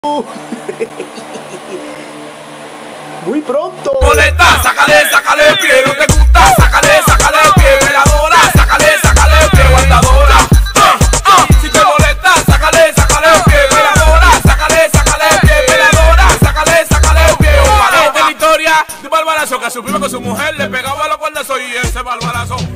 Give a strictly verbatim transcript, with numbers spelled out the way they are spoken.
Muy pronto. Molesta, sácale, sácale el pie. No te gusta, sácale, sácale el pie. Veladora, sácale, sácale el pie. Guardadora. Ah, ah, si te molesta, sácale, sácale el pie. Veladora, sácale, sácale el pie. Veladora, sácale, sácale el pie. Esta es la historia de un barbarazo que a su primo con su mujer le pegaba a los cuernos y ese barbarazo.